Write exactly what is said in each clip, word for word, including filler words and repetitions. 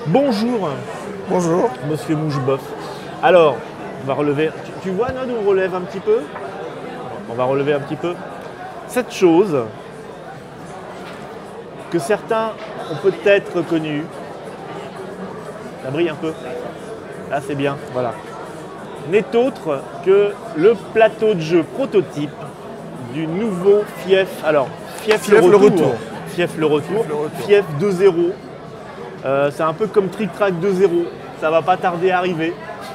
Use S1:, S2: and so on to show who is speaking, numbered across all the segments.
S1: Bonjour.
S2: Bonjour.
S1: Monsieur Moucheboeuf. Alors, on va relever. Tu, tu vois, Nod, on relève un petit peu. On va relever un petit peu. Cette chose que certains ont peut-être connue. Ça brille un peu. Là, c'est bien. Voilà. N'est autre que le plateau de jeu prototype du nouveau Fief. Alors, Fief,
S2: Fief
S1: le,
S2: le
S1: retour.
S2: retour.
S1: Fief le retour.
S2: Fief le retour.
S1: Fief deux zéro. Euh, c'est un peu comme Trick Track deux zéro. Ça va pas tarder à arriver.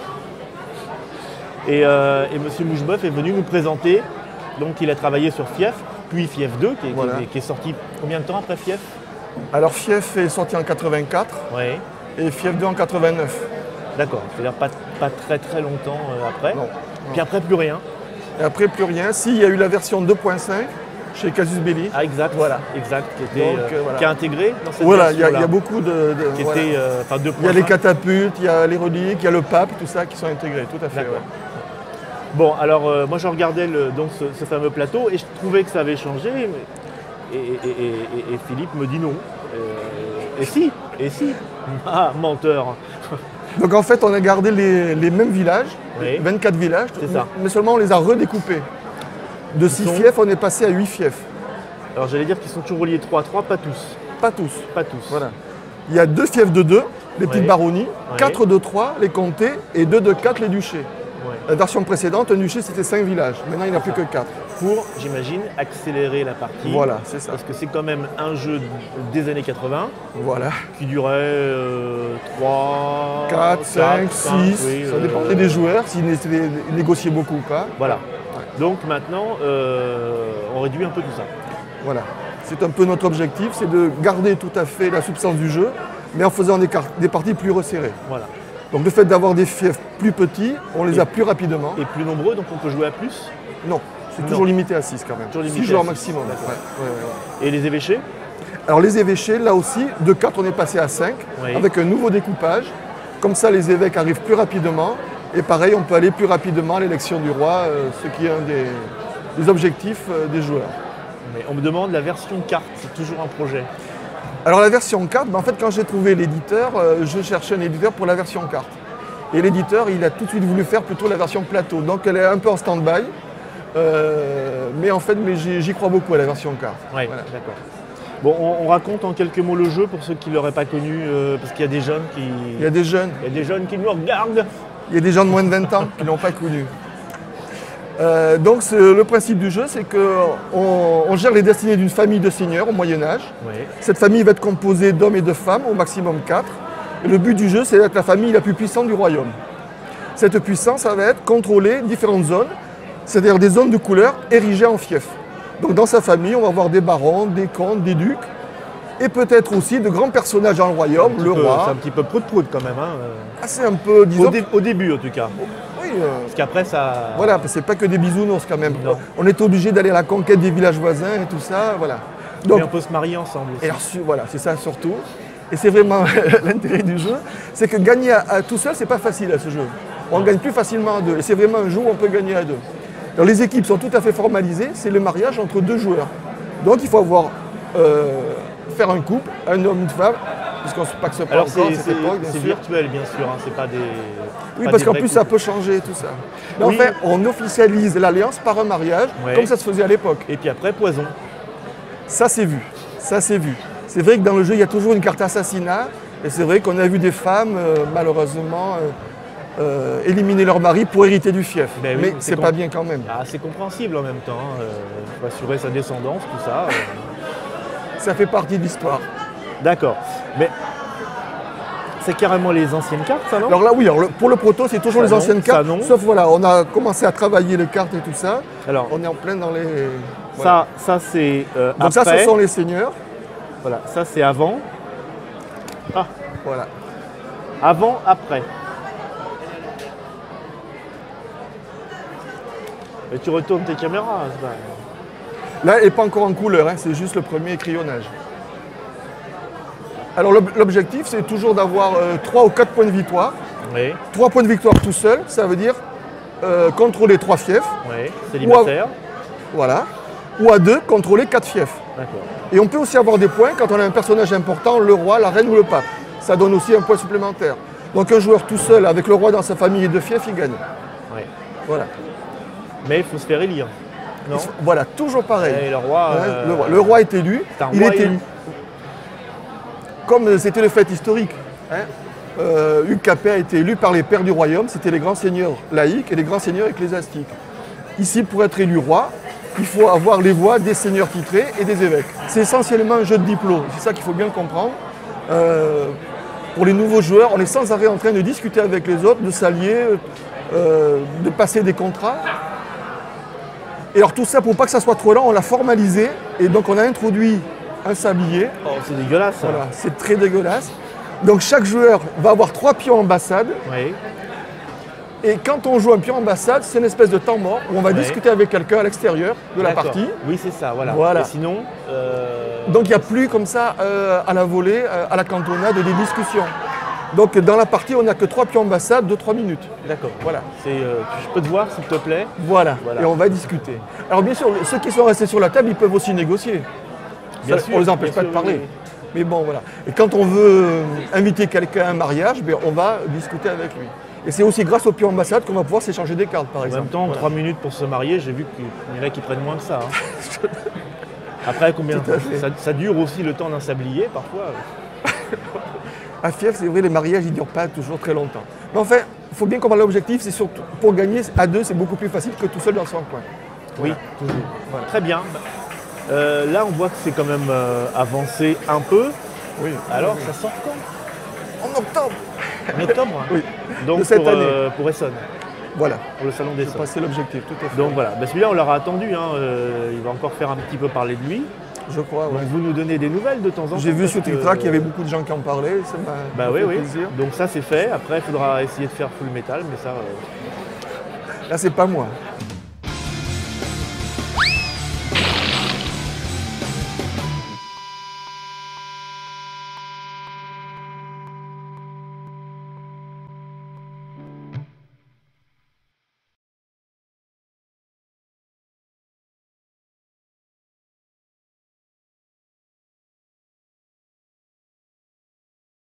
S1: Et, euh, et Monsieur Moucheboeuf est venu nous présenter. Donc, il a travaillé sur Fief, puis Fief deux, qui est,
S2: Voilà.
S1: qui est- qui est sorti combien de temps après Fief?
S2: Alors Fief est sorti en quatre-vingt-quatre
S1: Oui.
S2: et Fief deux en quatre-vingt-neuf.
S1: D'accord. C'est-à-dire pas, pas très très longtemps euh, après.
S2: Non.
S1: Puis après, plus rien.
S2: Et après plus rien. Si, il y a eu la version deux point cinq chez Casus Belli.
S1: Ah, exact.
S2: Voilà.
S1: Exact. Qui, était,
S2: Donc,
S1: euh,
S2: euh, voilà.
S1: qui a intégré dans cette
S2: Voilà, il y, a- il y
S1: version-là,
S2: a beaucoup de. de-
S1: Qui
S2: voilà.
S1: était, euh, enfin, deux
S2: Il y a les
S1: point cinq.
S2: catapultes, il y a les reliques, il y a le pape, tout ça qui sont intégrés, tout à fait.
S1: D'accord.
S2: ouais.
S1: Bon, alors euh, moi je regardais le, donc ce, ce fameux plateau et je trouvais que ça avait changé. mais- Et, et- et- et- et Philippe me dit non. Euh, et si, et si. Ah, menteur.
S2: Donc en fait, on a gardé les, les mêmes villages,
S1: Oui.
S2: vingt-quatre villages,
S1: C'est ça.
S2: mais seulement on les a redécoupés. De six
S1: sont-
S2: fiefs, on est passé à huit fiefs.
S1: Alors j'allais dire qu'ils sont toujours reliés trois à trois, pas tous.
S2: Pas tous.
S1: Pas tous.
S2: Voilà. Il y a deux fiefs de deux, les petites
S1: Oui.
S2: baronnies,
S1: Oui.
S2: quatre de trois, les comtés, et deux de quatre, les duchés.
S1: Ouais.
S2: La version précédente, un duché, c'était cinq villages. Maintenant, il n'y en a plus que quatre.
S1: Pour, j'imagine, accélérer la partie.
S2: Voilà, c'est ça.
S1: Parce que c'est quand même un jeu des années quatre-vingts
S2: Voilà.
S1: qui durait euh, trois,
S2: quatre, cinq, six,
S1: oui,
S2: ça
S1: euh,
S2: dépendait des joueurs, s'ils né- négociaient beaucoup ou pas.
S1: Voilà. Donc maintenant, euh, on réduit un peu tout ça.
S2: Voilà. C'est un peu notre objectif, c'est de garder tout à fait la substance du jeu, mais en faisant des, car- des parties plus resserrées.
S1: Voilà.
S2: Donc le fait d'avoir des fiefs plus petits, on les
S1: Et-
S2: a plus rapidement.
S1: Et plus nombreux, donc on peut jouer à plus.
S2: Non, c'est
S1: Non.
S2: toujours limité à six quand même.
S1: Toujours limité
S2: six
S1: à
S2: joueurs
S1: six,
S2: maximum.
S1: d'accord.
S2: Ouais, ouais, ouais, ouais.
S1: Et les évêchés.
S2: Alors les évêchés, là aussi, de quatre on est passé à cinq,
S1: Oui.
S2: avec un nouveau découpage. Comme ça, les évêques arrivent plus rapidement. Et pareil, on peut aller plus rapidement à l'élection du roi, euh, ce qui est un des, des objectifs euh, des joueurs.
S1: Mais on me demande la version carte, c'est toujours un projet.
S2: Alors la version carte, ben, en fait, quand j'ai trouvé l'éditeur, euh, je cherchais un éditeur pour la version carte. Et l'éditeur, il a tout de suite voulu faire plutôt la version plateau. Donc elle est un peu en stand-by. Euh, mais en fait, mais j'y j'y crois beaucoup à la version carte.
S1: Oui,
S2: Voilà.
S1: d'accord. Bon, on, on raconte en quelques mots le jeu pour ceux qui ne l'auraient pas connu, euh, parce qu'il y a des jeunes qui.
S2: Il y a des jeunes,
S1: il y a des jeunes qui nous regardent.
S2: il y a des gens de moins de vingt ans qui ne l'ont pas connu. Euh, donc c'est- le principe du jeu, c'est qu'on on gère les destinées d'une famille de seigneurs au Moyen-Âge.
S1: Oui.
S2: Cette famille va être composée d'hommes et de femmes, au maximum quatre. Et le but du jeu, c'est d'être la famille la plus puissante du royaume. Cette puissance, ça va être contrôler différentes zones, c'est-à-dire des zones de couleur érigées en fief. Donc dans sa famille, on va avoir des barons, des comtes, des ducs, et peut-être aussi de grands personnages dans le royaume, le
S1: C'est
S2: roi.
S1: un petit peu prout-prout quand même. Hein. euh.
S2: Ah, c'est un peu, disons,
S1: Au, dé- au début en tout cas.
S2: oui, euh,
S1: Parce qu'après ça.
S2: voilà, parce que c'est pas que des bisounours quand même.
S1: Non.
S2: On est obligé d'aller à la conquête des villages voisins et tout ça, voilà. Donc,
S1: Mais on peut se marier ensemble aussi.
S2: et alors, su- voilà, c'est ça surtout. Et c'est vraiment l'intérêt du jeu, c'est que gagner à, à tout seul, c'est pas facile à ce jeu. On gagne plus facilement à deux. Et c'est vraiment un jeu où on peut gagner à deux. Alors, les équipes sont tout à fait formalisées, c'est le mariage entre deux joueurs. Donc il faut avoir euh, faire un couple, un homme, une femme, parce qu'on ne pas que ce pas
S1: Alors
S2: encore à
S1: c'est
S2: cette
S1: c'est-
S2: époque, bien
S1: c'est
S2: sûr.
S1: virtuel bien sûr, hein, c'est pas des.
S2: Oui,
S1: pas
S2: parce
S1: des
S2: qu'en
S1: vrais
S2: plus ça
S1: couples.
S2: peut changer tout ça. Mais
S1: Oui.
S2: en fait, on officialise l'alliance par un mariage,
S1: Ouais.
S2: comme ça se faisait à l'époque.
S1: Et puis après poison.
S2: Ça c'est vu, ça c'est vu. C'est vrai que dans le jeu, il y a toujours une carte assassinat, et c'est vrai qu'on a vu des femmes, euh, malheureusement, euh, euh, éliminer leur mari pour hériter du fief.
S1: Ben oui,
S2: Mais
S1: c'est
S2: c'est
S1: con-
S2: pas bien quand même.
S1: Ah, c'est compréhensible en même temps. Il faut assurer sa descendance, tout ça. euh.
S2: Ça fait partie de l'histoire.
S1: D'accord. Mais c'est carrément les anciennes cartes, ça non?
S2: Alors là, oui, alors le- pour le proto, c'est toujours
S1: Ça
S2: les
S1: non,
S2: anciennes
S1: ça
S2: cartes.
S1: non.
S2: Sauf voilà, on a commencé à travailler les cartes et tout ça.
S1: Alors,
S2: On est en plein dans les. voilà.
S1: ça, ça c'est euh,
S2: Donc ça,
S1: après.
S2: ce sont les seigneurs.
S1: Voilà, ça c'est avant. Ah,
S2: Voilà.
S1: avant, après. Et tu retournes tes caméras. c'est pas-
S2: Là, elle n'est pas encore en couleur, hein, c'est juste le premier crayonnage. Alors l'ob- l'objectif, c'est toujours d'avoir trois ou quatre points de victoire.
S1: Oui,
S2: trois points de victoire tout seul, ça veut dire euh, contrôler trois fiefs,
S1: oui, célibataire.
S2: voilà. Ou à deux, contrôler quatre fiefs.
S1: D'accord.
S2: Et on peut aussi avoir des points quand on a un personnage important, le roi, la reine ou le pape. ça donne aussi un point supplémentaire. Donc un joueur tout seul, avec le roi dans sa famille et deux fiefs, il gagne.
S1: Ouais.
S2: Voilà.
S1: Mais il faut se faire élire. Non.
S2: Voilà, toujours pareil.
S1: Et le roi,
S2: Hein,
S1: euh,
S2: le, roi, le roi est élu,
S1: c'est un
S2: il
S1: roi
S2: est
S1: élu.
S2: élu. Comme c'était le fait historique. Hein, euh, Hugues Capet a été élu par les pères du royaume, c'était les grands seigneurs laïcs et les grands seigneurs ecclésiastiques. Ici, pour être élu roi, il faut avoir les voix des seigneurs titrés et des évêques. C'est essentiellement un jeu de diplôme, c'est ça qu'il faut bien comprendre. Euh, pour les nouveaux joueurs, on est sans arrêt en train de discuter avec les autres, de s'allier, euh, de passer des contrats. Et alors tout ça, pour pas que ça soit trop lent, on l'a formalisé et donc on a introduit un sablier.
S1: Oh, c'est dégueulasse. ça.
S2: Voilà, c'est très dégueulasse. Donc chaque joueur va avoir trois pions ambassade.
S1: Oui.
S2: Et quand on joue un pion ambassade, c'est une espèce de temps mort où on va
S1: Ouais.
S2: discuter avec quelqu'un à l'extérieur de la
S1: D'accord.
S2: partie.
S1: Oui, c'est ça, voilà.
S2: Voilà.
S1: Et sinon, euh,
S2: Donc il n'y a plus comme ça euh, à la volée, euh, à la cantonade, des discussions. Donc dans la partie, on n'a que trois pions ambassade de trois minutes.
S1: d'accord.
S2: Voilà.
S1: C'est, euh, je peux te voir, s'il te plaît.
S2: Voilà.
S1: Voilà.
S2: Et on va discuter. Alors bien sûr, ceux qui sont restés sur la table, ils peuvent aussi négocier.
S1: Bien
S2: Ça,
S1: sûr,
S2: on ne les empêche
S1: bien
S2: pas
S1: sûr,
S2: de parler.
S1: oui, oui.
S2: Mais bon, voilà. Et quand on veut euh, inviter quelqu'un à un mariage, ben, on va discuter avec lui. Et c'est aussi grâce au pion ambassade qu'on va pouvoir s'échanger des cartes, par
S1: En
S2: exemple.
S1: même temps,
S2: Voilà.
S1: trois minutes pour se marier, j'ai vu qu'il y en a qui prennent moins que ça. hein. Après, combien
S2: Tout à fait.
S1: ça, ça dure aussi le temps d'un sablier, parfois.
S2: À Fief, c'est vrai, les mariages, ils ne durent pas toujours très longtemps. Mais enfin, il faut bien comprendre l'objectif, c'est surtout pour gagner à deux, c'est beaucoup plus facile que tout seul dans son coin.
S1: Oui, toujours. Très bien. Euh, là, on voit que c'est quand même euh, avancé un peu.
S2: Oui.
S1: Alors, ça sort quand
S2: En octobre.
S1: En octobre.
S2: Oui.
S1: Donc
S2: de cette
S1: pour,
S2: année.
S1: euh, pour Essonne,
S2: Voilà.
S1: pour le salon
S2: C'est
S1: d'Essonne.
S2: passé l'objectif, tout à fait.
S1: Donc voilà, Ben, celui-là on l'aura attendu, hein, euh, il va encore faire un petit peu parler de lui.
S2: Je crois, ouais.
S1: Donc vous nous donnez des nouvelles de temps en temps.
S2: J'ai vu
S1: parce
S2: sur
S1: que-
S2: TikTok qu'il y avait beaucoup de gens qui en parlaient, ça m'a
S1: Bah
S2: m'a
S1: oui,
S2: fait
S1: oui.
S2: plaisir.
S1: Donc ça c'est fait, après il faudra essayer de faire full metal, mais ça... euh,
S2: Là, c'est pas moi.